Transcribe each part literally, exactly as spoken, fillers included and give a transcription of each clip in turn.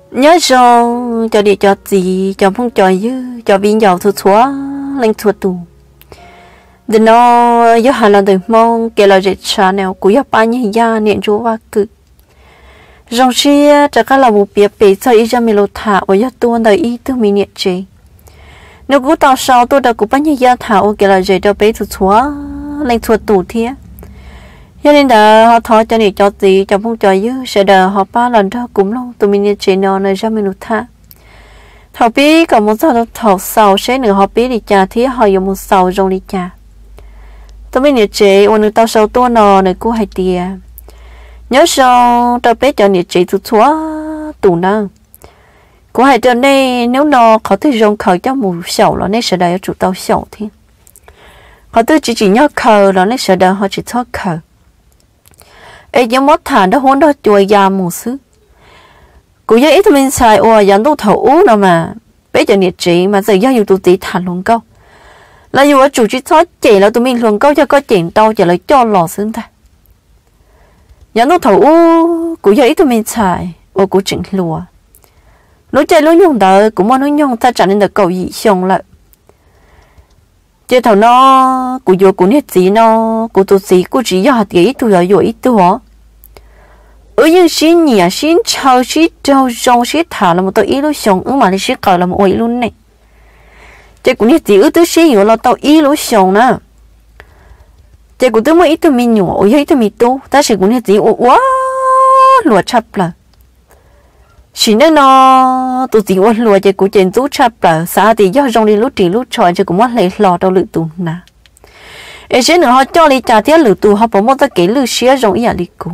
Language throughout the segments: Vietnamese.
nhớ rồi cho đi cho gì cho phong cho dư cho viên dầu thu xóa lên thua tù để nó nhớ hà là đời mong kể là dệt trà nào của nhớ ba nhỉ ya niệm chú va cự rong xia chắc cả là một việc bị sao ý cho mình lột thả ở nhớ tuôn đời ý từ mình niệm chế nếu cứ tao sau tôi đã của ba nhỉ ya thảo kể là dệt cho bé thu xóa lên thua tù thiệt cho nên là họ thọ cho này cho gì cho phong cho dư sẽ đờ họ ba lần đó cũng lâu tụi mình chỉ nó này ra mình được tha thầu bí còn một sao thầu sau sẽ nữa họ bí đi trà thì họ dùng một sau rong đi trà tụi mình chỉ ôn được tao sau tua nọ này cô hay tiề nhớ sao tao biết cho này chỉ tụt xóa tủ nơ cô hay cho nên nếu nó có thể rong khởi cho một sầu là nên sẽ đợi chủ tao sầu thì họ tôi chỉ chỉ nhớ khờ là nên sẽ đợi họ chỉ thoát khờ ấy giống mất thả đó hôn đó chùi già một xứ cụ giấy ít mình xài ủa dẫn đâu thầu ú nào mà bây giờ nhiệt trị mà giờ giao nhiều tụi tí thả luôn câu là dù ở chủ chỉ thoát chỉ là tụi mình luôn câu cho có chuyện đâu chỉ là cho lò xứng ta dẫn đâu thầu ú cụ giấy ít tụi mình xài ủa cụ chỉnh lùa nói chơi nói nhung đời cũng muốn nói nhung ta trả nên được cầu gì xong lại chơi thầu nó cụ vô cụ nét gì nó cụ tụt gì cụ chỉ do hạt gì tụi rồi rồi ít tụi họ ở những xin nhỉ xin chào xin chào trong xin thả là một tôi ít lúc sống ứng mà đi xin cờ là một ôi luôn này chơi cụ nét gì ở tôi xin nhiều là tao ít lúc sống nè chơi cụ tôi mới ít tụi mình nhỏ ôi ít tụi mình tu ta chỉ cụ nét gì quá lùa chập là chỉ nên nó tụi gì ôn lùa chơi cụ chuyện rút chập là xã thì do trong đi lúc chỉ lúc trò chơi cũng mất lấy lò đâu lự tù nè ấy chứ nữa họ cho đi trả tiền lự tù họ bỏ một cái lự xía trong ý à đi cụ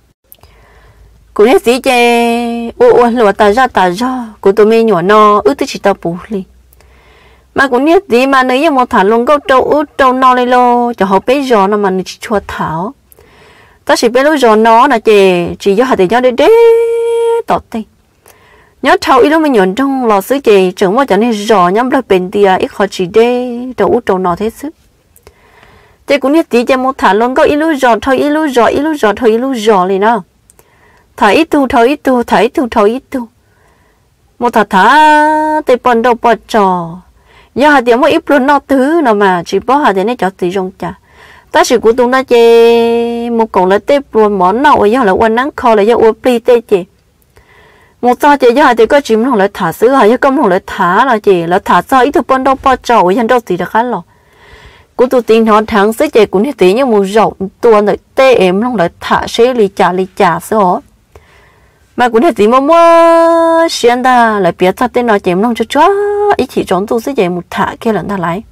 cụ nói gì chơi ôn lùa ta ra ta ra cụ tụi mình nhỏ nó ước tới chỉ tao bù đi mà cụ nói gì mà nếu như một thằng luôn câu trâu ước trâu no lên lo cho họ bé giò nó mà chỉ chua thảo ta chỉ bé lúc giò nó là chỉ chỉ do hạt để cho để để tọt tay nhớ thâu ít lúc mình nhọn trong lò sứ chè trưởng mà cho nên giò nhắm là bền tiề ít họ chỉ đê trâu trâu nọ thế sức thế cũng như tí cho một thả luôn có ít lúc giò thôi ít lúc giò ít lúc giò thôi ít lúc giò liền đó thả ít tu thôi ít tu thả ít tu thôi ít tu một thả thả tê bận đâu bận trò giờ hạt tiền một ít luôn nọ thứ nào mà chỉ bỏ hạt tiền này cho tí rong chả ta chỉ của tôi nó chè một cọng là tê luôn món nào giờ là uốn nắng kho là giờ uốn pli tê chè một sao chị giờ thì có chim không lại thả sữa hay có công không lại thả là chị là thả sao ít thôi bận đâu bận trò hiện đâu thì được khá lò của tôi tin họ thắng sữa chị cũng như tí nhưng một rậu tôi lại tê em không lại thả sẽ lì chả lì chả sữa mà cũng như tí mà mua xuyên ta lại biết sao tên nó chị không cho chó ít chỉ trốn tôi sữa chị một thả kia lần ta lấy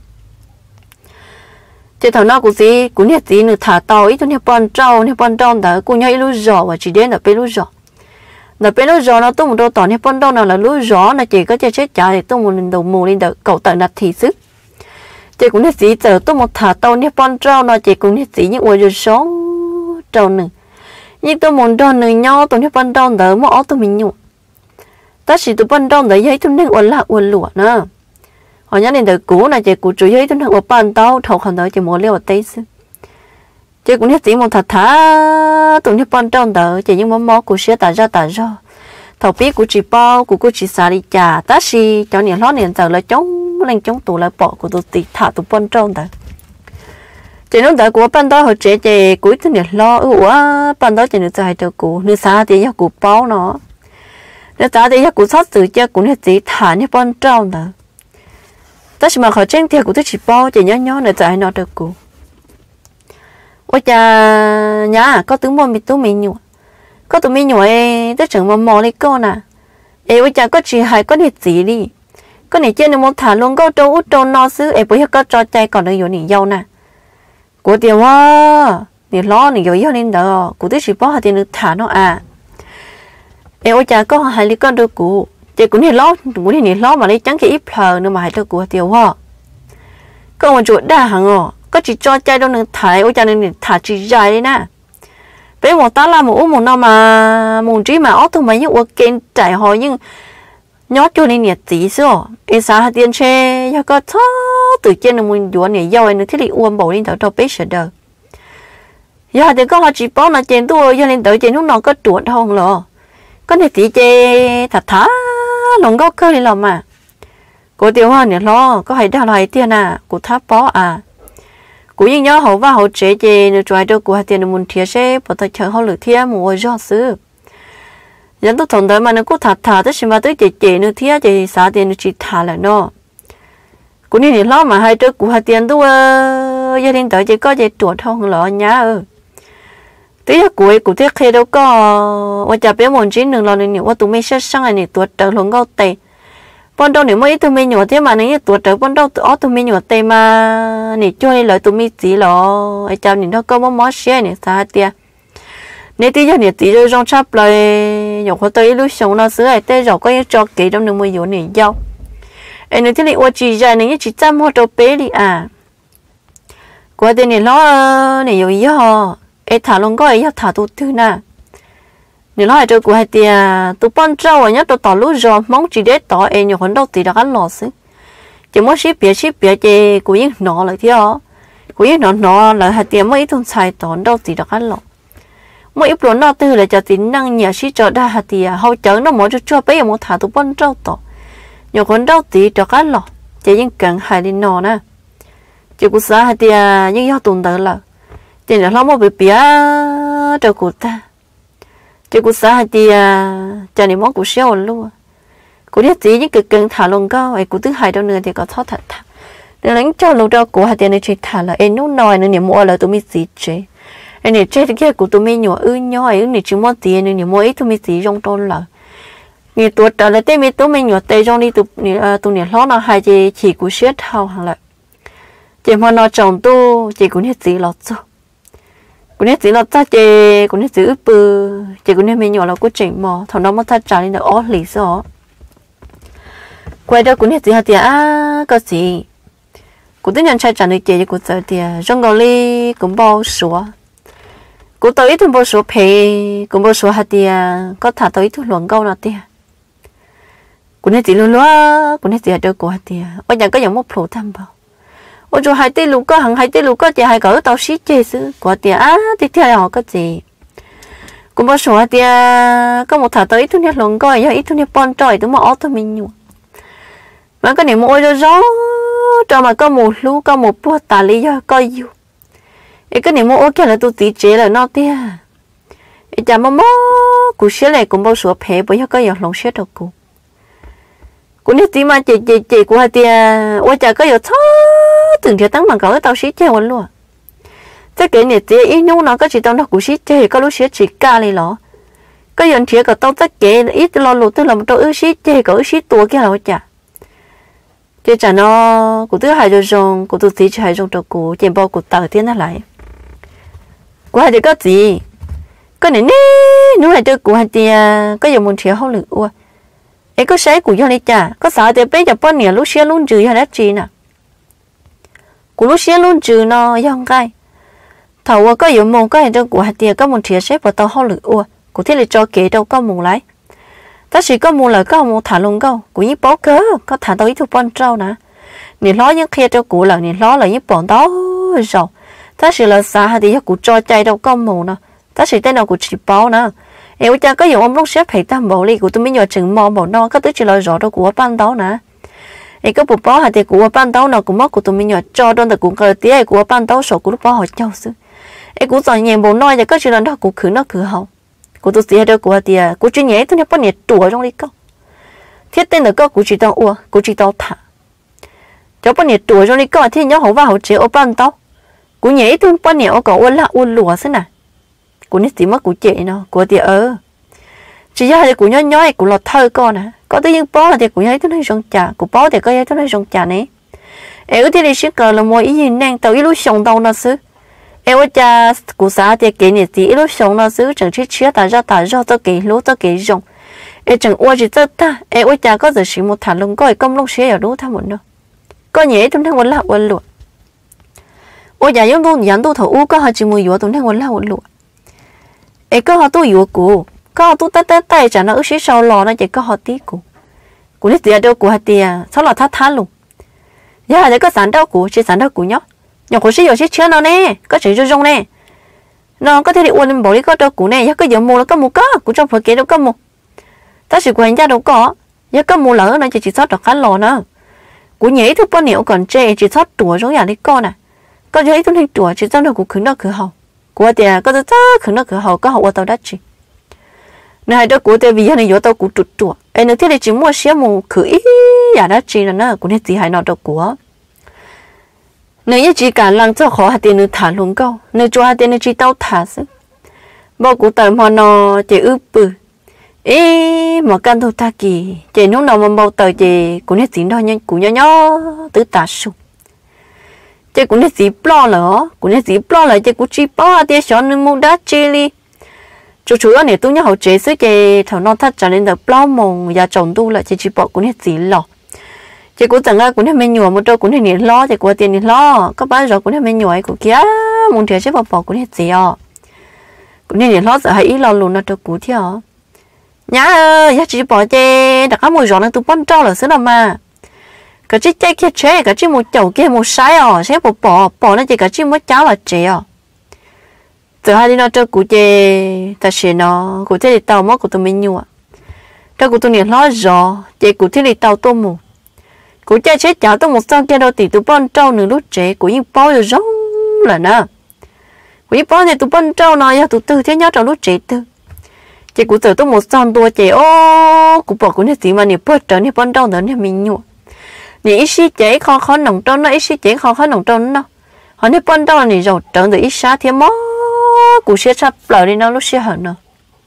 chị thằng nào cũng gì cũng như tí nữa thả tàu ít thôi như bận trâu như bận trâu đó cũng như ít lúc rậu và chỉ đến là bên lúc rậu là bên lúc gió nó tung một đôi tỏ nếp bông đâu nào là lúc gió là chỉ có chơi chết chả thì tung một lần đầu mù lên đầu cậu tận đặt thì sức chỉ cũng hết gì giờ tung một thả tàu nếp bông trâu nó chỉ cũng hết gì những người rồi sống trâu nữa nhưng tôi muốn trâu nữa nhau tôi nếp bông trâu đỡ mà ó tôi mình nhủ ta chỉ tôi bông trâu đỡ giấy tôi nên uốn lạc uốn lụa nữa họ nhớ đến đời cũ là chỉ cũ chủ giấy tôi nên uốn bàn tàu thầu không đỡ chỉ muốn leo ở tây sức chị cũng hết gì một thật thà tụi nó bận trong đó chỉ những món món của xe tả ra tả ra thầu biết của chị bao của cô chị xả đi trà ta xì cho nhiều lót liền giờ là chống lên chống tụ lại bỏ của tụi tị thả tụi bận trong đó chị nói tại của ban đó họ trẻ trẻ cuối thứ nhiều lo ủa ban đó chỉ được dài cho cụ nếu xả thì cho cụ bao nó nếu xả thì cho cụ sát xử cho cũng hết gì thả như bận trong đó ta chỉ mà họ tranh thiệt của tôi chỉ bao chỉ nhớ nhớ để dài nó được cụ ôi cha nhá có tướng môn bị tú mình nhủ có tụi mình nhủ ấy tất trưởng mà mò lấy con à ê ôi cha có chỉ hay có nhiệt gì đi có nhiệt trên được một thả luôn có trâu út trâu no xứ ê bữa có cho chay còn được nhiều nhiệt dâu nè của tiền quá nhiệt lo nhiệt dâu dâu lên đó của tôi chỉ bỏ hạt tiền được thả nó à ê ôi cha có hai lý con được của chị cũng nhiệt lo cũng nhiệt lo mà lấy trắng cái ít phờ nữa mà hai được của tiền quá có một chuột đa hàng ngò có chỉ cho chay đâu nên thải ôi cha nên thả chỉ dài đấy nè bây một tá là một uống một nào mà một trí mà ớt thôi mà những uống kén chảy hỏi nhưng nhót cho nên nhiệt tí xíu em sáng hạt tiền xe cho có thó từ trên là mình đuổi này dâu này thiết bị uống bầu lên tới đâu biết sợ đời giờ thì có họ chỉ bảo là chèn tôi cho nên tới chèn lúc nào có chuột không lọ có này tí chê thật thá lòng góc cơ đi lòng mà cô tiêu hoa nè lo có hay đào lại tiền à cô tháp bó à cô yên nhớ hậu và hậu chế chê nữa trói đâu cô hay tiền muốn thiệt xe bỏ tay chờ hậu lửa thiệt mua do xứ dẫn tôi thằng tới mà nó cô thật thà tới xem mà tới chê chê nữa thiệt chê xả tiền nữa chỉ thà là nó cô đi nè lo mà hai đứa cô hay tiền tôi gia đình tới chỉ có chê chuột không lọ nhá ơ tí là cuối cụ thiết khi đâu có và chả biết một chín đừng lo nên nhiều tụi mình sẽ sang này tuột trở luôn gạo tệ bọn đâu nếu mấy tụi mình nhỏ thế mà nếu tuột trở bọn đâu tụi tụi mình nhỏ tệ mà nè cho nên lời tụi mình chỉ lo ai chào nè nó có món món xe nè sao tia nếu tí giờ nè tí rồi trong chắp lại nhỏ có tới lúc sống nó sửa ai tê rồi có những cho kỹ trong đường mười yếu nè giàu em nói thế này ôi chỉ ra này chỉ chăm hoa trâu bé đi à qua đây nè lo nè nhiều ý ho ê thả luôn có ấy thả tụt thứ nè nếu nói cho cô hay tia tụt bọn trâu nhá tụt tỏ lú rồi mong chỉ để tỏ em nhiều hơn đâu thì đã gắn lò xí chỉ muốn ship bia ship bia chỉ cô yên nọ lại thế ó cô yên nọ nọ là hay tia mấy thôn xài tỏ đâu thì đã gắn lò mỗi ít lần nọ từ là cho tính năng nhà ship cho đa hay tia hậu chở nó mỗi cho cho bây giờ muốn thả tụt bọn trâu tỏ nhiều hơn đâu thì đã gắn lò chỉ những cần hay đi nọ nè chỉ cô xã hay tia những do tuần tới là thì là nó một bị bía cho cô ta cho cô xã thì cho nên món của xéo luôn cô biết gì những cái cần thả lông cao ấy cô thứ hai đâu nữa thì có thoát thật thà để đánh cho lâu đâu cô hai tiền này chỉ thả là em nấu nồi nữa niệm mua là tụi mình gì chế em này chế thì kia của tụi mình nhỏ ư nhỏ ấy này chỉ mua tiền nữa niệm mua ấy tụi mình gì trong trôn là người tuổi trở lại tên mình tụi mình nhỏ tây trong đi tụi tụi này lo nó hai chị chỉ của xéo thao hàng lại chỉ mà nó chồng tu chỉ cũng hết gì lọt rồi cô nói chỉ là ta chơi cô nói chỉ ướp bự chỉ cô nói mình nhỏ là cô chỉnh mò thằng nó mất ta trả lên là ó lý do quay đó cô nói chỉ hạt tiền à có gì cô tính nhận sai trả lời chơi cô sợ tiền trong gò li cũng bao số cô tới ít bao số pay cũng bao số hạt tiền có thả tới thu luận câu nào tiền cô nói chỉ luôn luôn cô nói chỉ hạt đâu cô hạt tiền bây giờ có những một pro tham bảo ôi trời hai tỷ lục có hàng hai tỷ lục có chỉ hai cỡ tao xí chơi xứ quả tiền á thì theo họ có gì cũng bao số tiền có một thằng tới ít thôi luôn coi ít thôi bon trời tụi mà ót thôi mình nhủ mà cái này mua cho gió cho mà có một lú có một bữa tà lý do coi yêu cái này mua ok là tôi tí chế là nó tia chả mà mó cụ xế này cũng bao số phê bởi có giờ lòng xế đâu cụ cụ nói tí mà chị chị chị của hai tia ôi chả có giờ thó từng thiệt tăng bằng cỡ tao xí chơi quên luôn thế cái này thì ít nhung nó có chỉ tao nó cũng xí chơi có lúc xí chỉ ca đi lọ có giờ thiệt cả tao tất cái ít lo lụt tức là một tao ư xí chơi cỡ xí tua kia là chả chơi chả nó của thứ hai rồi rong của thứ tí hai rong cho của chơi bao của tao tiền nó lại của hai thì có gì cái này nè nếu hai chơi của hai tia có giờ muốn thiệt không được ua ấy có sấy của do này chả có sợ thì bây giờ bao nhiêu lúc xí luôn trừ hay là gì nè cú lúc xé luôn trừ nó giống cái thầu có dụng mồm cái trong của hạt tiền có một thiệt xếp vào tàu hao lửa ua cụ thế là cho kể đâu có mồm lái ta chỉ có mồm là có một thả lông câu cụ như bó cớ có thả tới thu con trâu nè nè lo những kia cho cụ là nè lo là những bọn đó rồi ta chỉ là xa thì cụ cho chạy đâu có mồm nè ta chỉ tên nào cụ chỉ báo nè em cha có dụng ông lúc xếp phải tam bộ đi cụ tôi mới nhờ chừng mò bộ nó có tới chỉ là rõ đâu của ban đó nè ấy có bộ bó hạt thì của ban đầu nào cũng mất của tụi mình nhỏ cho đơn là cũng cờ tía của ban đầu số của lúc bó họ châu xứ ấy cũng giỏi nhẹ bộ nói giờ có chuyện đó cũng khử nó khử hậu của tôi xí đâu của tía của chuyện nhẹ tôi nhớ bao nhiêu tuổi trong đi câu thiết tên là có của chị tao ua của chị tao thả cho bao nhiêu tuổi trong đi câu thì nhớ hậu và hậu chế ở ban đầu của nhẹ tôi bao nhiêu có uốn lạ uốn lùa xứ nè của nít gì mất của chị nó của tía ơ chỉ ra thì của nhớ nhớ của lọt thơ con nè có tới những bó thì cũng thấy tôi nói rong trà của bó thì có thấy tôi nói rong trà này em thì đi xí cờ là mỗi ý gì năng tàu ít lúc sống đâu nó xứ em ở cha của xã thì kỹ này thì ít lúc sống nó xứ chẳng chỉ chia ta ra ta ra tôi kỹ lúc tôi kỹ rong em chẳng qua chỉ tất ta em ở cha có giờ chỉ một thằng lông coi công lông xé ở đâu tham một đâu có nhẹ tôi thấy quên lạ quên lụa ôi giờ giống tôi nhận tôi thầu u có hai chỉ mùi dừa tôi thấy quên lạ quên lụa em có hai tôi dừa của có tôi tết tết tay chả nó ước xí sau lò nó chỉ có họ tí của của nít tiền đâu của hạt tiền sau là thắt thắt luôn giờ để có sản đâu của chỉ sản đâu của nhóc nhóc của xí giờ xí chưa nó nè có chỉ cho rong nè nó có thể đi uốn lên bỏ đi có đâu của nè giờ có giờ mua nó có một có của trong phải kế đâu có một ta chỉ quen ra đâu có giờ có mua lỡ nó chỉ chỉ sót được khá lò nữa của nhảy thứ bao nhiêu còn trẻ chỉ sót tuổi giống nhà đi con à có nhảy thứ hình tuổi chỉ sót được của khứng đó cửa hậu của tiền có thứ khứng đó cửa hậu có hậu ở tàu đất chỉ này đó của tiền vì anh này tàu của tụt tuổi em nói thế này chỉ mua xe một khử ý nhà đất chỉ là nó của nên gì hay nó đâu của nếu chỉ cả lăng cho khó hạt tiền nữa thả luôn câu nếu cho hạt tiền nữa chỉ tao thả sức bao của tờ mà nó chỉ ướp bự ê mà căn thôi ta kỳ chỉ lúc nào mà bao tờ chỉ cũng hết gì đó nhưng cũng nhỏ nhỏ tứ tả sụp chỉ cũng hết gì lo lỡ cũng hết gì lo lại chỉ cũng chỉ bao tiền chọn nên mua đá chi đi chủ chủ này tôi nhớ hậu chế sức chỉ thằng non thắt trở nên được lo mồng và trồng tu lại chỉ chỉ bỏ cũng hết gì lo chỉ cũng chẳng ai cũng hết mình nhồi một đâu cũng hết nhiều lo chỉ của tiền lo các bạn rồi cũng hết mình nhồi của kia muốn thiệt chứ bỏ bỏ cũng hết gì à cũng hết nhiều lo sợ hay lo luôn nó đâu cũng thiệt nhá ơi giá chỉ bỏ chê đặt các mùi gió nên tụi con trâu là xứ nào mà cái chiếc chai kia chế cái chiếc một chậu kia một sái à sẽ bỏ bỏ bỏ nó chỉ cái chiếc một cháo là chế à từ hai đi nó cho cụ chê ta sẽ nó cụ thế thì tàu mất của tụi mình nhiều à cho cụ tụi này lo gió chê cụ thế thì tàu tôm mù cụ chai chế cháo tôm một son kia đâu thì tụi con trâu nửa lúc chế cụ những bao giờ giống là nè cụ những bao thì tụi con trâu nói ya tụi tư thế nhớ trâu lúc chế tư chị cũng tự tôi một son tua chị ô cũng bỏ cũng như gì mà nè bớt trở nè bớt đâu nữa nè mình nhủ nè ít xí chế khó khó nồng trâu nó ít xí chế khó khó nồng trâu nó họ nè bớt đâu là nè rồi trở được ít xá thì mó cũng sẽ sắp lại đi nó lúc sẽ hận nữa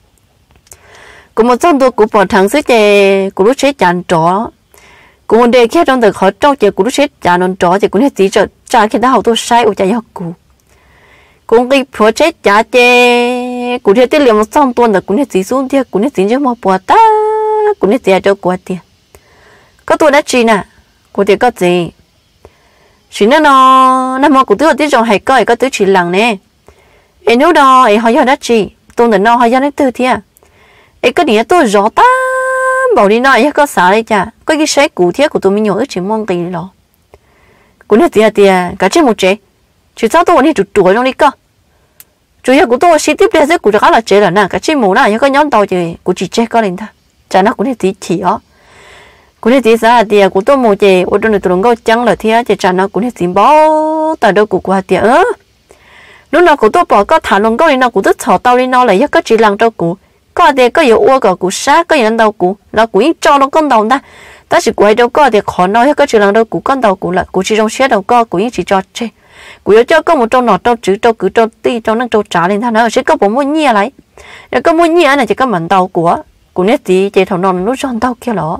cũng một son tua cũng bỏ thằng xí chị cũng lúc sẽ chán chó cũng một đề kia trong từ khó trâu chị cũng lúc sẽ chán non chó chị cũng như gì rồi chán khi ta học tôi sai ở chạy học cụ cũng cái phở chết chả chê cũng thế tiền liệu một xong tuần là cũng thế gì xuống thiệt cũng thế gì chứ mà bỏ ta cũng thế gì cho qua tiền có tôi đã chi nè của tiền có gì chỉ nó nó nó mà cũng tôi tí trong hay coi có tôi chỉ lằng nè em nếu đó em hỏi đã chi tôi là nó hỏi ra đến từ thiệt em có điểm tôi rõ ta bảo đi nói có xả đấy chả có cái sấy cụ thiệt của tôi mình nhớ chỉ mong cái đó cũng thế gì tiền cả trên một chế chỉ sao tôi đi chụp chuột trong đi cơ chủ yếu của tôi sẽ tiếp theo sẽ của khá là chế là nè cái chim mù này có nhóm tàu thì của chỉ chế có lên thôi chả nó cũng thì chỉ ó cũng thì chỉ sao thì của tôi mù chế ở trong này tôi không có trắng là thế chỉ chả nó cũng thì bó tại đâu của qua tiền ớ lúc nào của tôi bỏ có thả lông có đi nào của tôi thọ tàu đi nào lại có chỉ làm cho của có thì có nhiều uo có của sát có những tàu của là của ít cho nó con tàu ta ta chỉ quay đâu có thì khó nói có chỉ làm đâu của con tàu của là của chỉ trong xe đâu có của ít chỉ cho chế của cho có một trong nọ trong chữ trong cứ trong ti trong năng trong trả lên thằng nó sẽ có bốn mươi nhia lại rồi có bốn nhia này chỉ có mảnh tàu của của nét gì chị thằng non nó trong tàu kia đó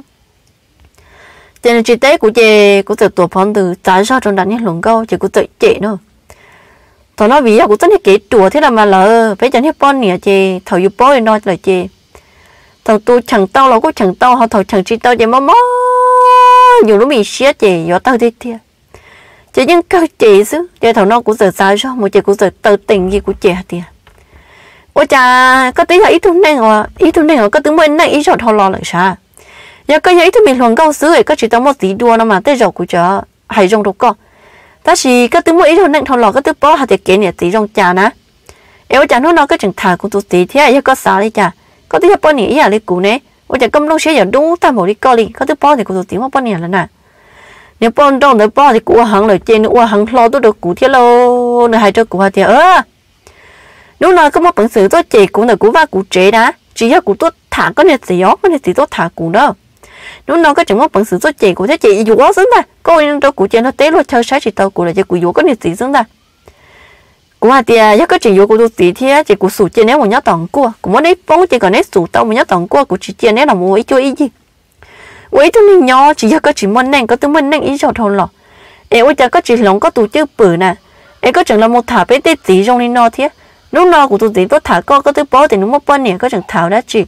cho nên chị tế của chị của từ tổ phong từ trái ra trong đánh những luồng câu chị của tự chị nữa thằng nó vì của rất là kỹ chùa thế là mà lỡ phải chẳng hết bon nè chị thầu yêu bó nói là chị thằng tôi chẳng tao là cũng chẳng tao họ thầu chẳng chị tao chị mò mò nhiều lúc bị xé chị gió tao thế thiệt chị những câu chị chứ chị thằng nó cũng giờ sai rồi một chị cũng giờ tự tình gì của chị thì ôi cha có tí là ít thứ này rồi ít thứ này rồi có thứ mình này ít rồi thò lò lại sao giờ có ít thứ mình luận câu xứ ấy có chỉ tao một tí đua nó mà tới rồi của chợ hay trong đâu có ta chỉ có thứ mỗi ít thứ này thò lò có thứ bó hạt tiền này tí trong trà nè ôi cha nó nó cái chừng thà của tôi tí thế giờ có sao đấy cha có thứ bó này à lấy cũ nè ôi cha cầm lông xe giờ đúng ta một đi coi đi có thứ bó thì của tôi tí một bó này là nè nếu bọn trong đấy bỏ thì của hàng lời trên của hàng lo tôi được cụ thiết lâu nữa hay cho cụ thì ơ lúc nào có một bản sự tôi chỉ cũng là cụ và cụ chế đã chỉ là cụ tôi thả có này gì đó có này gì tôi thả cụ đâu lúc nào có chẳng một bản sự tôi chỉ cụ thế chỉ dù có xứng ta có nên cho cụ chế nó té luôn chơi sai chỉ tao cụ là chỉ cụ dù có này gì xứng ta cụ hạt thì chắc có chỉ dù cụ tôi tí thế chỉ cụ sủ trên nếu một nhát tòng cua cụ muốn đấy bóng chỉ còn đấy sủ tao một nhát tòng cua cụ chỉ trên đấy là một ý cho ý gì ôi tôi mình nhỏ chỉ có chỉ muốn neng có tôi muốn neng ý cho thôi lọ ê ôi cha có chỉ lòng có tụ chữ bự nè ê có chẳng là một thả bé tết gì trong đi nó thế lúc nào của tôi gì tôi thả có có tôi bỏ thì nó mất bao nhiêu có chẳng thảo đã chị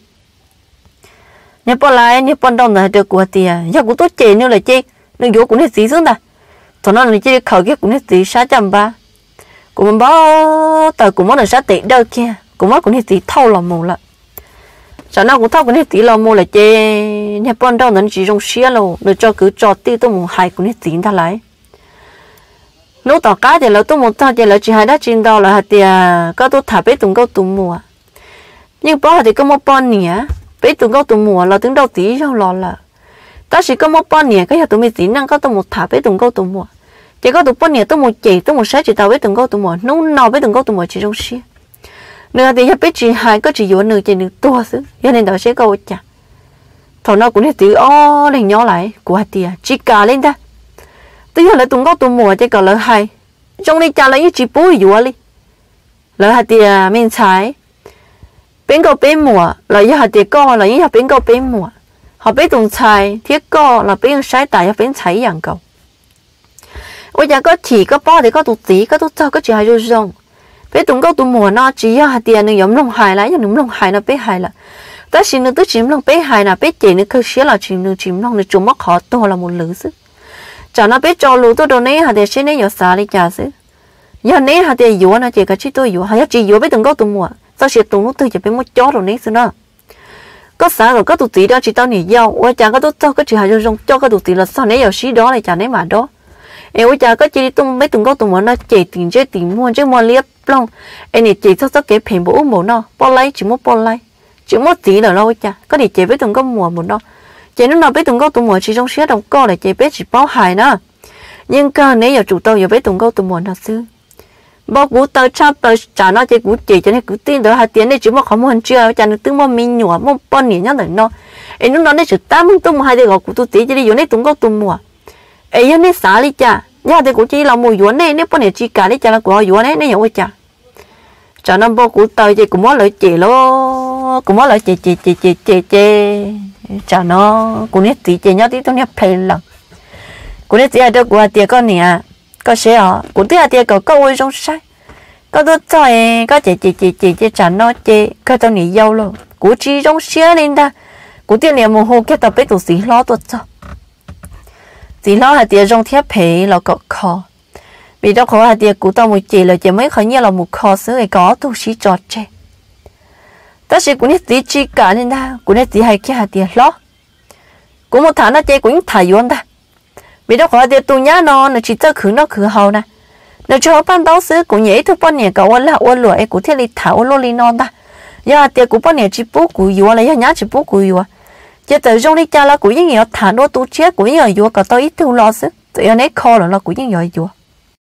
nếu bỏ lại nếu bỏ đâu là được của tiền giờ của tôi chê nữa là chê nó vô cũng hết gì xuống ta thằng nó là chê khẩu kia cũng hết gì sáu trăm ba của mình bỏ tờ của nó là sáu tỷ đâu kia của nó cũng hết gì thâu lòng mù lại sao nó cũng thâu cái này tí lo mua là chê nhà bọn đâu nó chỉ trong xe luôn để cho cứ cho tí tôi muốn hai cũng hết tiền ta lại lúc tao cá thì là tôi muốn tao thì là chỉ hai đã chín đâu là hạt tiền có tôi thả bé tụng câu tụng mùa nhưng bỏ thì có một bọn nè bé tụi câu tụi mùa là tiếng đầu tí rồi lò là ta chỉ có một bao nhiêu cái nhà tụi mình chỉ năng có tụi một thả bé tụi câu tụi mùa chỉ có tụi bao nhiêu tụi một chỉ tụi một sáng chỉ tao bé tụi câu tụi mùa nấu nào bé tụi câu tụi mùa chỉ trong xí nữa thì bé chỉ hai có chỉ vô nửa chỉ nửa tua xứ cho nên tao sẽ câu chả thằng nó cũng hết từ o lên nhỏ lại của tiệt chỉ cả lên ta từ giờ là tụi câu tụi mùa chỉ còn là hai trong này chả là những chỉ bùi vô đi là hai tiệt mình trái bên câu bên mùa là những hạt tiệt co là những hạt bên câu bên mùa họ bên tùng trái thiết co là bên trái tại bên trái dạng cầu bây giờ có chỉ có bao thì có tụt tí có tụt sao có chỉ hai đôi rong bên tùng câu tụi mùa nó chỉ hạt tiền nó giống lông hài lại giống lông hài nó bên hài là ta chỉ nó tới chìm lông bên hài là bên chỉ nó cứ xé là chìm nó chìm lông nó trúng mắc họ to là một lứa sức chả nó bên cho lú tôi đồ này hạt tiền xé này giờ xả đi chả sức giờ này hạt tiền dúa nó chỉ có chỉ tôi dúa hay chỉ dúa bên tùng câu tụi mùa sao sẽ tùng lúc tôi chỉ bên một chó rồi này xưa đó có xã rồi có tụt tí đó chỉ tao nhỉ giàu ôi chả có tốt cho cái chỉ hai trong cho cái tụt tí là sao nấy giờ xí đó lại chả nấy mà đó em ôi chả có chỉ tung mấy tùng có tùng nó chỉ tiền chơi tiền mua chứ mua liếp long em này chỉ sao sao cái phèn bố mồ nó bao lấy chỉ mua bao lấy chỉ mua tí là đâu chả có để chỉ với tùng có mùa một đó chỉ nó nào với tùng có tùng mùa chỉ trong xí đồng co là chỉ biết chỉ bao hài nữa nhưng cơ nấy giờ chủ tao giờ với tùng có tùng mùa nó xưa bao cú tao chắp tao trả nó chỉ cú chỉ cho nên cú tin đó hai tiền này chỉ mà không muốn chưa cho nên tương mà mình nhủ mà bao nhiêu nhá đời nó em nó nói này chỉ tám mươi tung hai đứa gọi cú tu tí chỉ đi vô này tung có tung mùa em này xả đi cha nhá thì cú chỉ là mùa vô này nếu bao nhiêu chỉ cả đi cha là cú vô này này nhiều cha cho nên bao cú tao chỉ cú muốn lợi chỉ lo cú muốn lợi chỉ chỉ chỉ chỉ chỉ chỉ cho nó cú này tí chỉ nhá tí tôi này phê lần cú này chỉ là được cú tiền con nè có sẽ à, cũng tiếc là có câu trong sách, có tôi cho có chị chị chị chị chị trả nó chị, có cho nghỉ lâu rồi, cũng chỉ trong xe lên ta, cũng tiếc là một hôm cái tập biết tụi xí lo tôi cho, xí lo là tiền trong thiết bị là có kho, vì đó khó là tiền cũng tao một chị là chỉ mấy khó như là một kho sữa thì có tụi xí trọt chơi, ta sẽ cũng biết tí chi cả lên ta, cũng biết tí hay kia là tiền lo, cũng một tháng nó chơi cũng thải vốn ta. Vì đó khỏi tiền tụi nhá nó nó chỉ cho khử nó khử hậu nè nó cho ban đầu xứ cũng nhảy thôi bao nhiêu cậu là ôn lụa ấy cũng thiết lý thảo lô li non ta giờ tiền cũng bao nhiêu chỉ bố của yêu là nhá chỉ bố của yêu chỉ từ trong đi cha là cũng những người thả nó tu chết cũng những người yêu cậu tao ít tu lo xứ tụi anh ấy kho là nó cũng những người yêu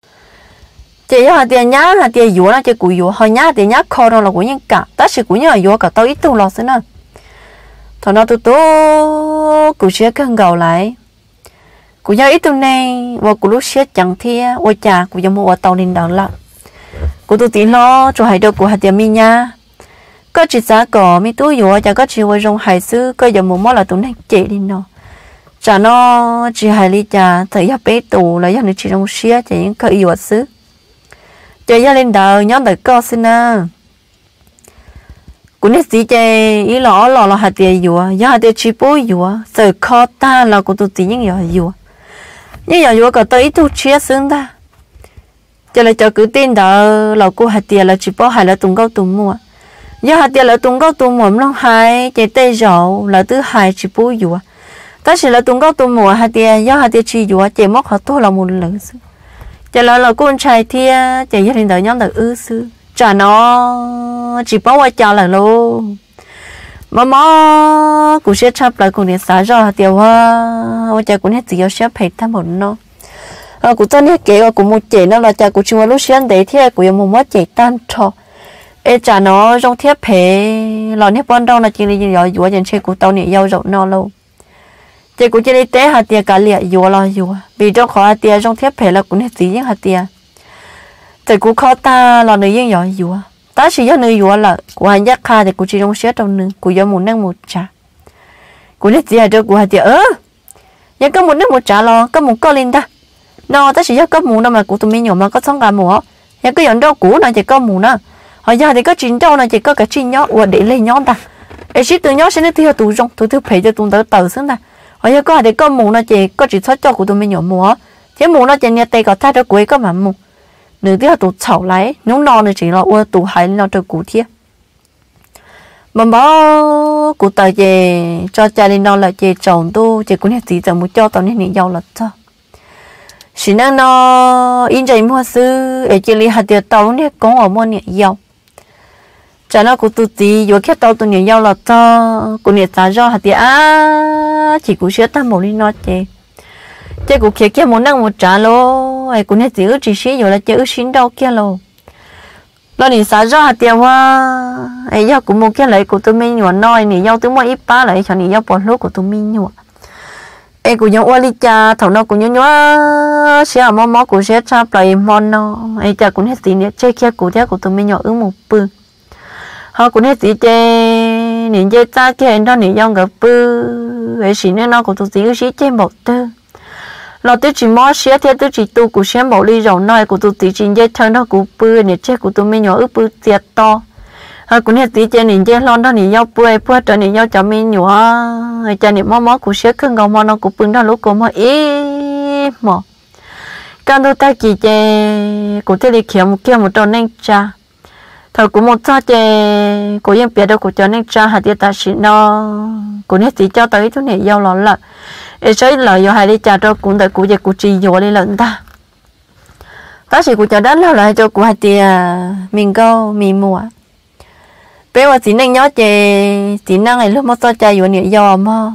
chỉ là tiền nhá là tiền yêu là chỉ của yêu hồi nhá tiền nhá kho là cũng những cả tất sự cũng những người yêu cậu tao ít tu lo xứ nữa thằng nó tu tu cũng sẽ cân gầu lại cụ nhau ít tuần này và cụ lúc xét chẳng thia ôi chà cụ giống một tàu lên đảo lạ cụ tôi tí lo cho hai đứa cụ hạt tiền mi nha có chỉ giá cỏ mi túi dùa chả có chỉ với rong hải sư có giống một món là tụi này chạy đi nó chả nó chỉ hai ly trà thấy hấp bé tù là do nó chỉ rong xét chỉ những cái yêu sư chạy ra lên đảo nhóm đời co xin à cụ này gì chạy ý lọ lọ là hạt tiền dùa do hạt tiền chỉ bôi dùa sợ khó ta là cụ tôi tí những yêu dùa nhưng giờ vừa có tới tu chia xứng ta cho là cho cứ tin đó là cô hạt tiền là chỉ bảo hai là tung câu tung mua giờ hạt tiền là tung câu tung mua nó hai chỉ tây rau là thứ hai chỉ bố dùa ta chỉ là tung câu tung mua hạt tiền giờ hạt tiền chỉ dùa chỉ móc họ tôi là một lần xứ cho là là con trai thia chỉ gia đình đời nhóm đời ư xứ trả nó chỉ bảo qua chào là luôn mà mà cũng sẽ chấp lại cũng để xả ra hạt tiền hoa ôi cha cũng hết chỉ có sẽ phải tham một nó à cũng tên hết kể cũng một chế nó là cha cũng chưa lúc sáng đấy thì cũng một mất chế tan cho ê cha nó trong thiết phải lòn hết ban đầu là chỉ là giỏi giỏi trên xe của tao này giàu rộng nó lâu chị cũng chỉ đi té hạt tiền cả liệt giỏi là giỏi vì trong khó hạt tiền trong thiết phải là cũng hết chỉ những hạt tiền chị cũng khó ta là người những giỏi giỏi ta chỉ do người giỏi là của anh giác kha thì cũng chỉ trong xe trong nữa của do một năng một trả của nước gì đó của hạt tiền ơ nhưng có một nước một trả lo có một con linh ta nó ta chỉ do có mù đâu mà của tụi mình nhỏ mà có xong cả mù nhưng cái dọn đâu cũ là chỉ có mù nữa họ giờ thì có chín đâu là chỉ có cái chín nhó và để lên nhó ta ấy chỉ từ nhó sẽ nó theo tủ trong tủ thứ phải cho tụi tớ tờ xuống ta họ giờ có thì có mù là chỉ có chỉ thoát cho của tụi mình nhỏ mù á chứ mù nó chỉ nhà tay có thay cho cuối có mà mù nửa thứ tụ chậu lấy nếu no thì chỉ là ua tụ hay nó cho cụ thiệt mà bảo cụ tờ về cho cha lên nó là về chồng tu chỉ cũng hết gì giờ muốn cho tao nên nghỉ giàu là cho chỉ năng nó in chạy mua sư ở chỉ li hạt tiền tao nên có ở mua nghỉ giàu chả nó của tụi tí vừa khét tao tụi nhảy nhau là cho của nhảy xả do hạt tiền á chỉ của sữa ta một đi nó chè chè của kia kia muốn năng một trả lô ai của nhảy chỉ ước chỉ xí rồi là chè ước xin đâu kia lô lo nhảy xả do hạt tiền hoa ai do của một kia lấy của tụi mình nhỏ nói nhảy nhau tụi mỗi ít ba lại cho nhảy nhau bỏ lô của tụi mình nhỏ em của nhau đi cha thầu nó của nhau nhớ sẽ mò mò của sẽ cha play mon nó ai cha cũng hết gì nữa chơi kia của theo của tụi mình nhỏ ước một bự họ cũng hết gì chơi nhìn chơi cha kia đó nhìn nhau gặp bự ấy chỉ nên nó của tụi gì chỉ chơi một tư nó tôi chỉ mò sẽ theo tôi chỉ tu của sẽ một ly rượu nói của tụi chỉ chơi thân nó của bự này chơi của tụi mình nhỏ ước bự tiệt to họ cũng hết gì chơi nhìn chơi lon đó nhìn nhau bự bự trở nhìn nhau cho mình nhỏ ai cha nhìn mò mò của sẽ khưng gạo mò nó của bự đó lúc của mò ý mò cái đó ta chỉ chơi của thế này kia một kia một tròn nên cha thầu của một cha chơi của những biệt đâu của cho nên cha hạt địa ta chỉ nó của những gì cho tới chỗ này giàu lắm là để xây lời do hai đi cha cho cũng tại của giờ của chị vô đi lần ta ta chỉ của cho đất là lại cho của hạt địa mình câu mình mua bây giờ chỉ nên nhớ chơi chỉ năng này lúc mà sao cha vô này giàu mà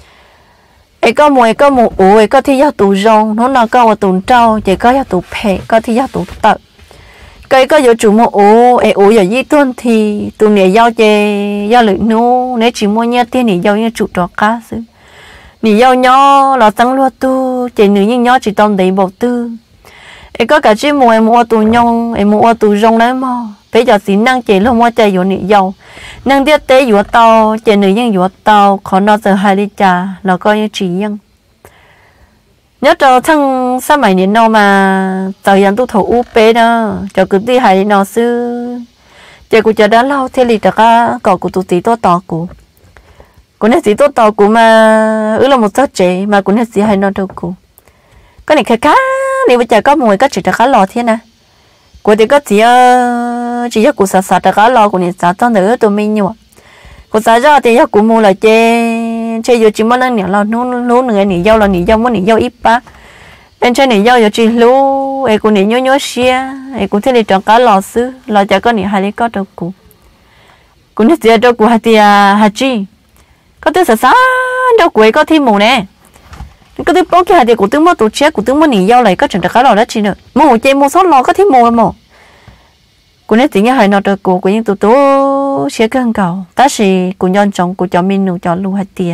ấy có mùi có mùi ủi có thi giao tù rong nó nào có tù trâu chỉ có giao tù phe có thi giao tù tợ cái có giờ chủ mua ủ ấy ủ giờ gì tuần thì tụi này giao chơi giao lợi nô nếu chỉ mua nhát tiền thì giao như chủ trọ cá xứ nỉ giao nhỏ là tăng luôn tu chơi nữ nhưng nhỏ chỉ tông đầy bầu tư ấy có cả chỉ mua em mua tụ nhông em mua tụ rong đấy mà bây giờ chỉ năng chơi luôn mua chơi vô nỉ giao năng tiết tế vô tàu chơi nữ nhưng vô tàu còn nó giờ hai đi trà nó coi như chỉ nhưng nhớ cho thằng sao mày nhìn nó mà thời gian tu thổ u pê đó cho cứ đi hay nó sư chơi của chơi đã lâu thế thì tất cả cậu của tụi tí to to của của nó tí to to của mà ứ là một số trẻ mà của nó gì hay nó đâu của cái này khá khá nếu bây giờ có mùi có chỉ tất cả lò thế nè của thì có chỉ chỉ có của sạt sạt tất cả lò của này sạt cho nữa tụi mình nhiều của sạt ra thì của mua là chơi chơi vô chỉ muốn ăn nhở là nấu nấu người nỉ dâu là nỉ dâu muốn nỉ dâu ít ba em chơi nỉ dâu giờ chỉ lú em cũng nỉ nhớ nhớ xia em cũng thấy đi trồng cá lò xứ lò chả có nỉ hai đi có đâu cũng cũng nỉ gì đâu cũng hai tia hai chi có thứ sá đâu cũng có thêm mù nè có thứ bóc cái hai tia cũng thứ mua tổ chế cũng thứ mua nỉ dâu lại có trồng cá lò đó chi nữa mua chơi mua sót lò có thêm mù mà cũng nỉ gì nhá hai nó đâu cũng cũng những tụ tụ sẽ cần cầu ta chỉ cũng nhân trong của cho mình nụ cho lu hai tia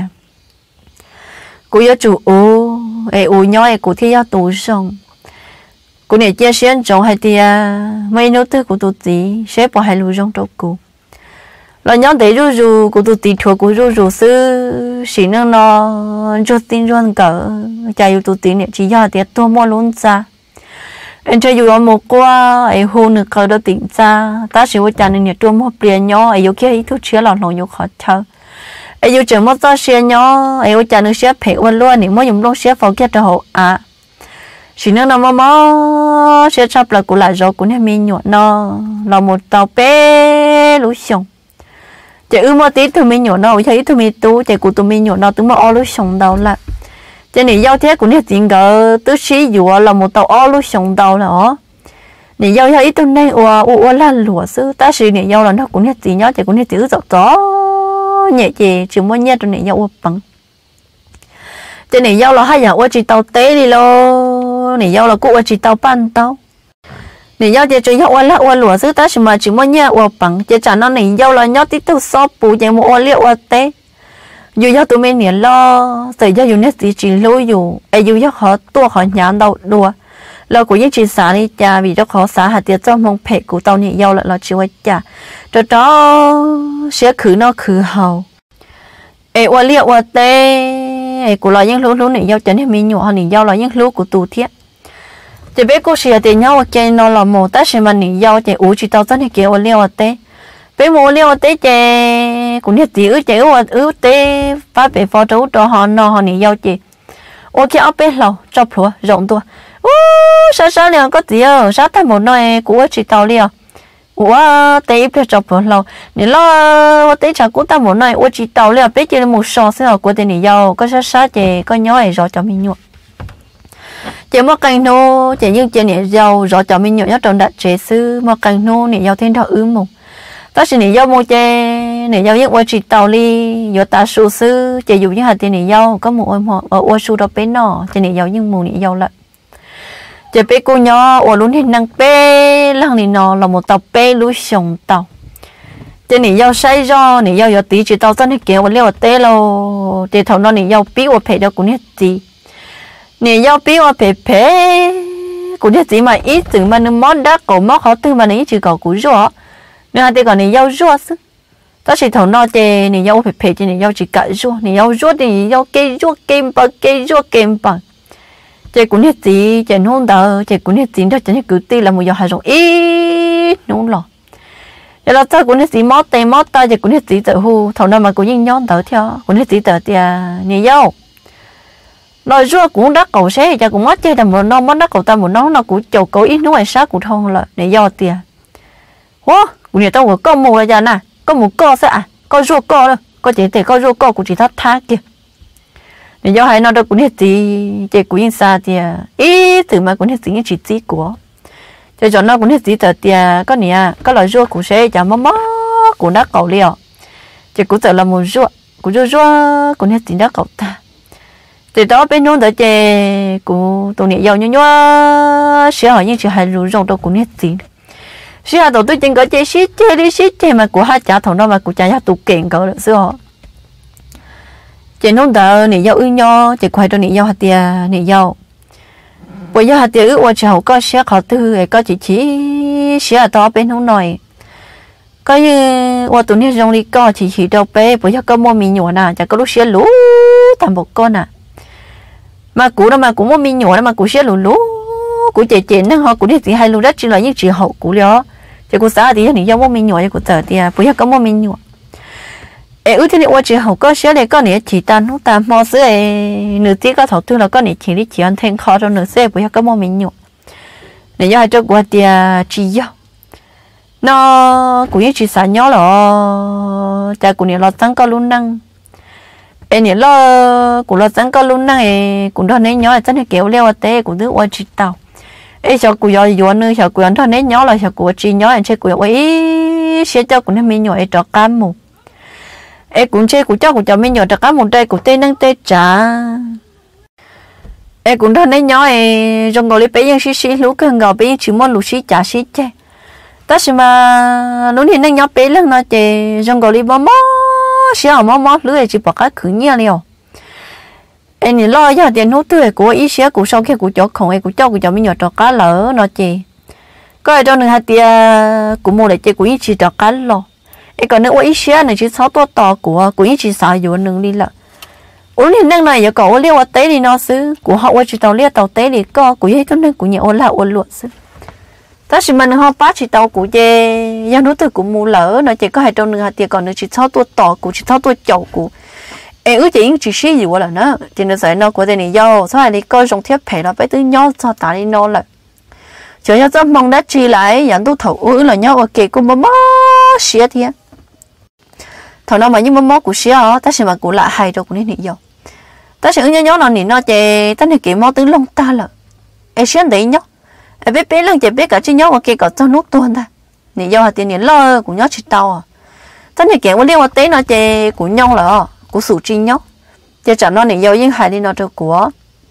cô yêu chủ ô ai ô nhỏ ai cô thấy yêu tổ sông cô này chia sẻ trong hai tia mấy nốt thứ của tụi tí sẽ bỏ hai lù trong đầu cô là nhỏ để ru ru của tụi tí thuộc của ru ru sư chỉ năng nó cho tin luôn cả chạy yêu tụi tí này chỉ do tiệt tua mua luôn ra anh chơi yêu một qua ai hôn được cơ đó tỉnh ra ta chỉ có chàng này tua mua tiền nhỏ ai yêu kia ít thuốc chữa lòng lòng yêu khó thở ai yêu chừng mất ra xe nhỏ ai yêu chàng được xe phê luôn luôn nếu mới dùng luôn xe phao kia cho họ à chỉ nên là mà xe chắp là của lại rồi của nhà mình nhọn nó là một tàu bé lúa sông chỉ ư một tí tụi mình nhọn nó thấy tụi mình tu chỉ của tụi mình nhọn nó tụi mà o lúa sông đâu là cho nên giao thế của nhà tiền cỡ tứ sĩ dùa là một tàu o lúa sông đâu là ó để giao theo ít tụi này ua ua là lúa sư ta sĩ để giao là nó của nhà tiền nhớ chỉ của nhà tiền giọt gió nhẹ chè chỉ muốn nhẹ tụi này giao bằng cho nên giao là hai nhà ua chỉ tàu té đi lo này giao là cụ ua chỉ tàu pan tàu này giao chỉ chỉ ua là ua lúa sư ta chỉ mà chỉ muốn nhẹ ua bằng chỉ trả nó này giao là nhớ tí tàu xóp bù chỉ một ua liệu ua té dù giao tụi mình liền lo xảy ra dù nét gì chỉ lối dù ai dù giao họ tua họ nhà đâu đùa lo của những chị xã đi cha vì đó khó xã hạt tiền cho mong phệ của tàu này giao lại là chịu cha cho đó sẽ khử nó khử hầu ai ua liệu ua té ai của lo những lúa lúa này giao cho nên mình nhỏ này giao là những lúa của tù thiết chỉ biết cô xìa tiền nhau cái nó là một tác sinh mà này giao chỉ ủ chỉ tao rất là kiểu ua liệu ua té bé mua liệu ua té chỉ cũng nhất tí ứ chỉ ua ứ té phát về phó trú cho họ nó họ này giao chỉ ua kia ấp bé lầu chọc lúa rộng tua ô sao sao liền có gì ở sát thay một nơi của chị tao liền ủa té bé chọc lầu nếu lo té chả cũng ta một nơi ua chị tao liền bé chỉ một sò sẽ ở của tên này giao có sát sát chỉ có nhớ ấy rồi cho mình nhọ chỉ một cành nô chỉ như chỉ này giao rồi cho mình nhọ nhất trong đại chế sư một cành nô này giao thêm thọ ứ mù ta chỉ nị yêu mua chè nị yêu những ô chỉ tàu li yêu ta su sư chè dùng những hạt tiền nị yêu có một ô mò ở ô su đó bé nọ chè nị yêu những mù nị yêu lại chè bé cô nhỏ ô luôn hình năng bé lăng nị nọ là một tàu bé lú sòng tàu chè nị yêu say do nị yêu yêu tí chỉ tàu dân kiểu ô leo té lo chè thầu nó nị yêu bí ô phê đó cũng hết gì nị yêu bí ô phê phê cũng hết gì mà ít từ mà nó món đá cổ món khó từ mà nó ít chỉ có cú rõ nên là còn này yêu rúa chứ, ta chỉ thầu nó thì này yêu phải phải thì này yêu chỉ cãi rúa, này yêu rúa thì yêu cây rúa kem bạc cây rúa kem bạc, chỉ cũng hết gì, chỉ nông đào, chỉ cũng hết gì đó chỉ cứตีlà một giờ hai rồi ít nông lọ, giờ là ta cũng hết gì mót tay mót tay chỉ cũng hết gì tự hu, thầu nó mà cũng những nhón tự theo, cũng hết gì tự thì này yêu, nói rúa cũng đắt cầu xe, chỉ cũng mất chơi đầm một non mất đắt cầu ta một non nó cũng chầu cầu ít nuôi sát cũng thông lại, này yêu tiền, wow cũng như tao có một là nè có một co sẽ à có rùa co đâu có chỉ thể có rùa co cũng chỉ thắt thắt kia để do hai nó đâu cũng hết gì chỉ cũng như sao thì ý từ mà cũng hết gì chỉ chỉ của cho cho nó cũng hết gì từ thì có nè có loại rùa cũng sẽ chả mắm cũng đã cầu liều chỉ cũng tự là một rùa cũng rùa rùa cũng hết gì đã cầu ta thì đó bênนู้นtới chè cũng tụi này giàu nhau nhau sẽ hỏi những chuyện hay rủi ro đâu cũng hết gì xí hà đầu tôi chính có chơi xí chơi đi xí chơi mà của hai cha thằng đó mà của cha nhà tụ kiện cỡ được xưa chị nông đỡ nị dâu ư nho chị quay cho nị dâu hạt tiền nị dâu bây giờ hạt tiền ư qua chào có xí họ tư có chỉ chỉ xí hà to bên không nói có như qua tụi này trong đi co chỉ chỉ đâu bé bây giờ có mua mì nhựa nè chả có lúc xí lú thành một con à mà của đó mà cũng mua mì nhựa đó mà của xí lú lú của chị chị năng họ cũng đi thì hai lú đất chỉ là những chị hậu của đó chỉ có sao thì你要我们鸟，个早点，不要跟我们鸟。哎，有天我只好个小嘞，个你起单弄单毛事哎，你这个头头了，个你起你起安听考着你些，不要跟我们鸟。你要做过点只要，那古一只三鸟了，在古你老三个路năng，哎你老古老三个路năng哎，古到你鸟真係叫了的，古都我知道。ấy cho cô giáo yêu nữa cho cô ăn thằng nhỏ là cho cô chỉ nhỏ anh chơi cô ấy sẽ cho cô nên mình nhỏ ấy cho cam một ấy cũng chơi cô cho cô cho mình nhỏ cho cam một đây cô tê nâng tê trả ấy cũng thằng nhỏ ấy trong gọi là bây giờ xí xí lú cần gọi bây giờ chỉ muốn lú xí trả xí chơi tất nhiên mà lú thì nâng nhỏ bé lần nó chơi trong gọi là bó mó xí ở mó mó lú ấy chỉ bỏ cái khử nhia liều anh lo cho tiền hút tuổi của ý xía của sau khi của cho không ai của cho của cho mình nhỏ cho cá lỡ nó chị có ai cho nên hai tia của mua lại chị của ý chỉ cho cá lò ấy còn nữa ý xía này chỉ sáu to to của của ý chỉ xài vô nương đi lợ uống thì năng này giờ cậu liêu tế đi nó xứ của họ qua chỉ tàu liêu tàu tế đi co của ý cho nên của nhiều là ôn luận xứ ta chỉ mình họ bắt chỉ tàu của chị do nó từ của mua lỡ nó chỉ có hai trong nương hai tia còn nữa chỉ sáu to to của chỉ sáu to chậu của em ước chỉ chỉ xí gì vậy là nó chỉ nó sẽ nó của tên này do sau này đi coi trong thiết phải là phải từ nhau cho ta đi nó lại chờ cho trong mong đã chi lại dẫn tôi thầu ước là nhau ok cũng mắm xí thì thầu nào mà như mắm của xí á ta sẽ mà của lại hay rồi của nên do ta sẽ nhớ nhớ nó nè nó chè ta này kiểu mò từ lông ta là em xí đấy nhá em biết biết lần chè biết cả chi nhau ok cả cho nút tuần ta nè do là tiền nè lo của nhau chỉ tao à ta này kiểu liên quan tới nó chè của nhau là của sự chi nhóc, cho chẳng nó này yêu những hai đi nó cho của,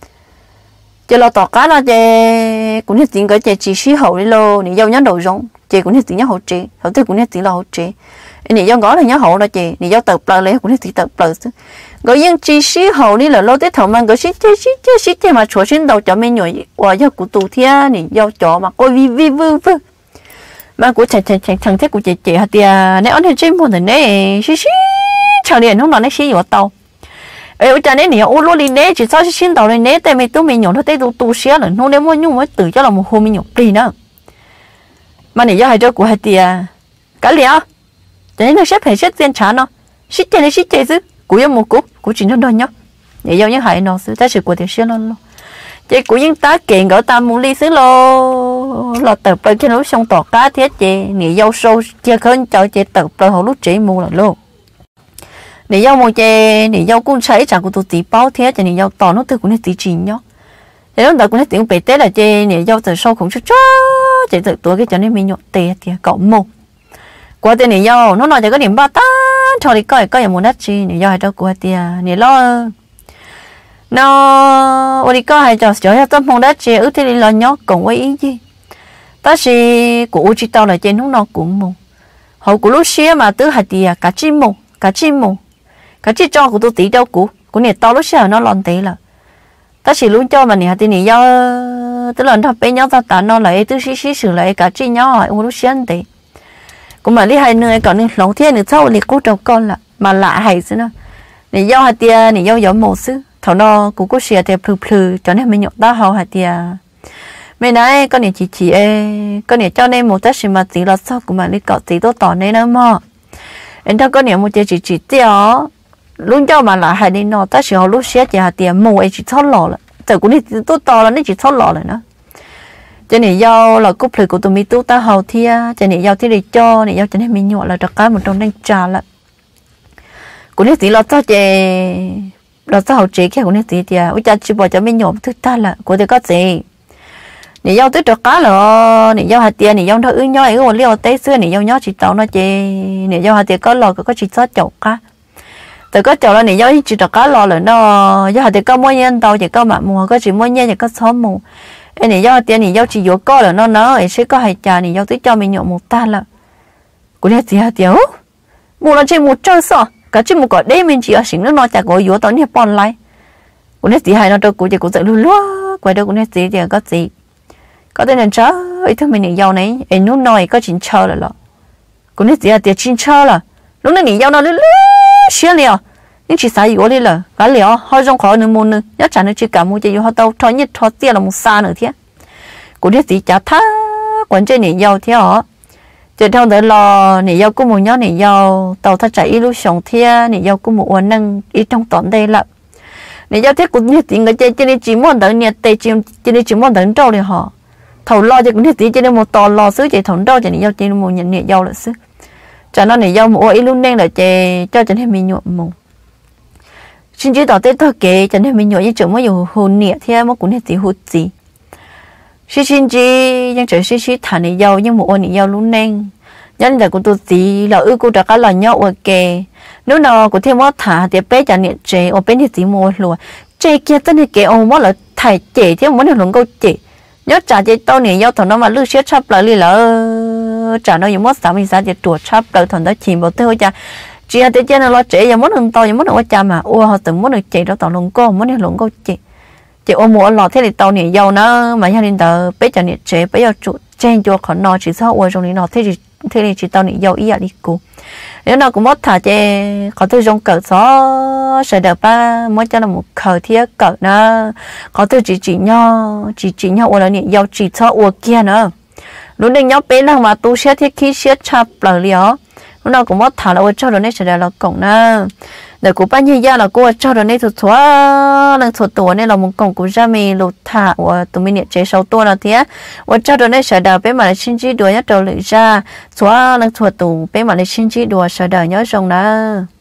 cho lo tỏ cá nó chè cũng hết tiếng cái chè chỉ xí hậu đi lo, này yêu nhóc đầu rong, chè cũng hết tiếng nhóc hậu chè, hậu tới cũng hết tiếng là hậu chè, này yêu ngõ là nhóc hậu đó chè, này yêu tập bờ lấy cũng hết tiếng tập bờ chứ, gọi những chỉ xí hậu đi là lo tới thầu mang cái xí chè xí chè xí chè mà chúa xin đầu cho mình nhồi, và yêu của tù thia này yêu chó mà coi vi vi vư vư, mà của thằng thằng thằng thằng thế của chè chè hạt tia, này anh thấy chim một thằng này xí xí chào điện không nói nó xí vào tàu, ấy cho nên nhiều ô lô đi nè chỉ sao xin tàu lên nè tại mình tôi mình nhổ nó tới tôi tôi xé rồi không đem mua nhung mới từ cho là một hôm mình nhổ đi nữa, mà này do hai đứa của hai tia, cái liền, cho nên nó xếp phải xếp tiền trả nó, xí tiền này xí tiền chứ, của em một cúp, của chuyện nó đơn nhá, để do những hai nó xử ta sự của tiền xé nó luôn, chị của những tá kiện ở tam muốn đi xứ lô, là tậpไปkhi nó xong tỏ cá thiết chị, nghỉ dâu sâu chia khơi cho chị tậpไปhồi lúc chị mua là luôn. Nếu yêu một cái nếu yêu cũng thấy chẳng có tôi tí bao thế cho nên yêu tỏ nó từ cũng là tí chín nhá nếu nó cũng là tiếng bể tết là chơi nếu yêu từ sau cũng cho cho chỉ từ tôi cái cho nên mình nhọ tê thì cậu một qua tên này yêu nó nói cho cái điểm ba ta cho đi coi coi muốn đất chi này yêu hay đâu qua tiền này lo nó ở đi coi hay cho cho tâm phong đất chi ước thì lo nhóc còn quay ý gì ta chỉ của chỉ tao là trên nó nó cũng mù hậu của lúc xưa mà tứ hạt tiền cả chim mù cả chim mù cả chim cho của tôi tí đâu của của này tao lúc xưa nó lon tí là ta chỉ luôn cho mà này hạt tiền này yêu tức là nó bên nhau ta tán nó lại tứ xí xí sửa lại cả chim nhau hỏi lúc xưa tí cũng mà đi hai nơi còn nên lòng thiên nữa sau thì cô trâu con là mà lạ hay xí nó này yêu hạt tiền này yêu giống một xứ thằng nó cũng có xia thì phừ phừ cho nên mình nhọ ta hậu hạt tiền mấy nãy con này chỉ chỉ con này cho nên một tết gì mà chỉ là sao cũng mà đi cọ chỉ tôi tỏ nên nữa mà em cho con này một chỉ chỉ tiêu luôn cho mà lại hay đi nó tết gì họ lúc xé chỉ hạt tiền mua chỉ thoát lọ là từ cũng đi tôi tỏ là nó chỉ thoát lọ rồi nữa cho nên giao là cúp lời của tụi mình tu ta hậu thia cho nên giao thì để cho nên giao cho nên mình nhọ là đặc cái một trong đang trà là cũng đi chỉ là sao chỉ là sao hậu chế cái cũng đi chỉ thì ôi cha chỉ bỏ cho mình nhọ thứ ta là của tôi có gì nè giao tới trật cá là nè giao hạt tiền nè giao thôi ư nhoi cái còn liều tây xưa nè giao nhoi chỉ tàu nó chê nè giao hạt tiền có lò có chỉ sót chậu cá từ có chậu là nè giao chỉ trật cá lò là nó giao hạt tiền có mua nhân tàu chỉ có mà mua có chỉ mua nhân chỉ có xóm mù em nè giao hạt tiền nè giao chỉ vô có là nó nó ấy sẽ có hạt trà nè giao tới cho mình nhộn một ta là của nè gì hạt tiền mua là chỉ một trăm sao cả chỉ một cái đây mình chỉ ở xính nó nó chả có vô tao nè bòn lại của nè gì hay nó đâu của chỉ của tự luôn luôn quay đâu của nè gì thì có gì có tên là chớ ấy thôi mình nghĩ giàu này em lúc nói có chín chờ là lọ cũng biết gì là tiền chín chờ là lúc này nghĩ giàu nó lứa xía liền nhưng chỉ sai yếu đi là cái liền hơi trong khó nữa môn nữa nhất chẳng nó chỉ cả mua chỉ họ tàu thôi nhất thôi tiền là một xa nữa thế cũng biết gì chả tha quan trọng nghĩ giàu thế hả chỉ theo đó là nghĩ giàu cũng một nhóm nghĩ giàu tàu thắt chạy lúc sống thế nghĩ giàu cũng một quan năng ít trong toàn đây là nghĩ giàu thế cũng như tiền người chơi cho nên chỉ muốn đợi nhiệt tệ chỉ cho nên chỉ muốn đợi trâu thì họ thầu lo cho cũng như tí cho nên một to lo xứ chạy thằng đâu cho nên giao cho nên một nhận nhẹ giao là xứ cho nó này giao một ít luôn đen là chạy cho cho nên mình nhuộm mù xin chỉ tỏ tết thôi kệ cho nên mình nhuộm như chỗ mới dùng hồn nhẹ thì mà cũng như tí hút gì xin xin chỉ nhưng trời xin xin thằng này giao nhưng một ô này giao luôn đen nhân là của tôi tí là ư cô đã có là nhau ở kề nếu nào của thêm mất thả thì bé cho nhẹ chạy ở bên thì tí mua luôn chạy kia tên thì kệ ông mất là thải chạy thì muốn được luôn câu chạy nhớ trả cho tao này giao thằng nó mà lưu xét chấp lại đi là trả nó những món sao mình sao để chuột chấp lại thằng đó chìm vào tới cha chỉ là tới trên nó lo trẻ giờ muốn thằng tao giờ muốn thằng cha mà ô họ từng muốn được chạy đó tao lồng co muốn được lồng co chạy chạy ôm mua lọ thế thì tao này giao nó mà gia đình tao bé cho này trẻ bé giờ chuột chen cho khỏi nó chỉ sao ô trong này nó thế thì thế thì chỉ tao này giao ý à đi cô nếu nào cũng mất thả chơi có thứ trong cỡ gió sẽ được ba mới cho là một khởi thiết cỡ nó có thứ chỉ chỉ nhau chỉ chỉ nhau ở là nhỉ giao chỉ cho ở kia nữa lúc này nhau bé nào mà tu xét thiết khí xét chập lời lió lúc nào cũng mất thả là ở cho rồi này sẽ được là cổng nữa để của ba như ra là cô cho rồi này thuật xóa lần thuật tuổi này là một cổng của gia mình lụt thả của tụi mình chế sáu tuổi là thế ở cho rồi này sẽ được bé mà là xin chỉ đuổi nhất đầu lưỡi ra xóa lần thuật tụ bé mà là xin chỉ đuổi sẽ được nhớ xong đó